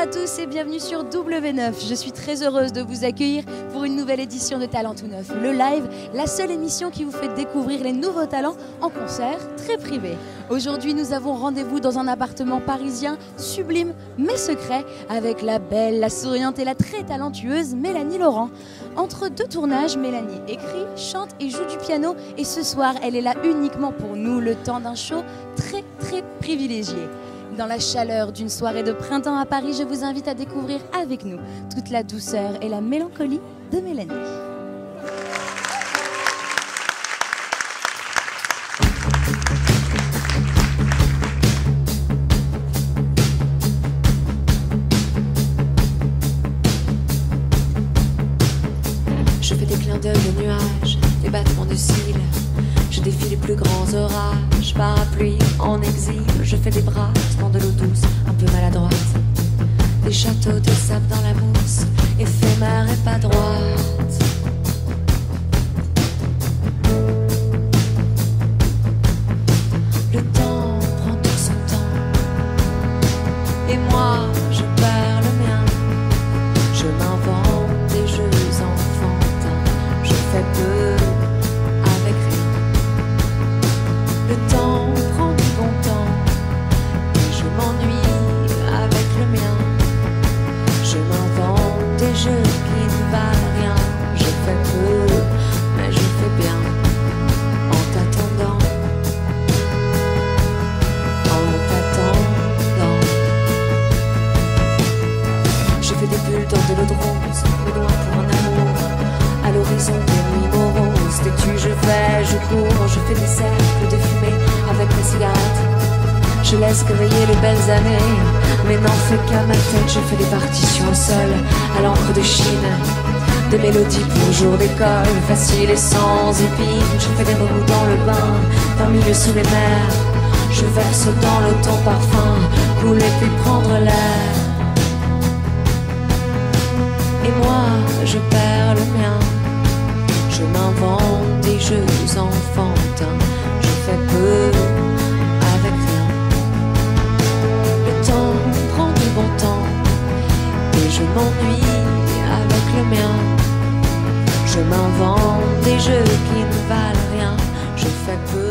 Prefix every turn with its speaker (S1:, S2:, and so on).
S1: à tous et bienvenue sur W9. Je suis très heureuse de vous accueillir pour une nouvelle édition de Talent tout neuf, le live, la seule émission qui vous fait découvrir les nouveaux talents en concert très privé. Aujourd'hui, nous avons rendez-vous dans un appartement parisien sublime mais secret avec la belle, la souriante et la très talentueuse Mélanie Laurent. Entre deux tournages, Mélanie écrit, chante et joue du piano et ce soir, elle est là uniquement pour nous le temps d'un show très privilégié. Dans la chaleur d'une soirée de printemps à Paris, je vous invite à découvrir avec nous toute la douceur et la mélancolie de Mélanie.
S2: Je fais des clins d'œil aux nuages, des battements de cils. Je défie les plus grands orages, parapluie en exil. Je fais des bras dans de l'eau douce, un peu maladroite. Des châteaux de sable dans la mousse, éphémère et pas droite. Le temps prend tout son temps, et moi je perds le mien. Je m'invente des jeux enfantins, je fais peu avec rien. Le temps prend du bon temps, et je m'ennuie avec le mien. Je m'invente des jeux qui ne valent rien. Je fais peu, mais je fais bien. En t'attendant, en t'attendant. Je fais des bulles dans de l'eau de rose, me noie pour un amour. À l'horizon des nuits moroses, têtu je vais, je cours. Je fais des cercles de fumée avec mes cigarettes. Je laisse réveiller les belles années, mais n'en fais qu'à ma tête. Je fais des partitions au sol, à l'encre de Chine, de mélodies pour jour d'école, facile et sans épines. Je fais des remous dans le bain, d'un milieu sous les mers. Je verse dans l'eau ton parfum, couler puis prendre l'air. Et moi, je perds le mien. Je m'invente des jeux enfantins. Je fais peu avec rien. Le temps prend du bon temps, et je m'ennuie avec le mien. Je m'invente des jeux qui ne valent rien. Je fais peu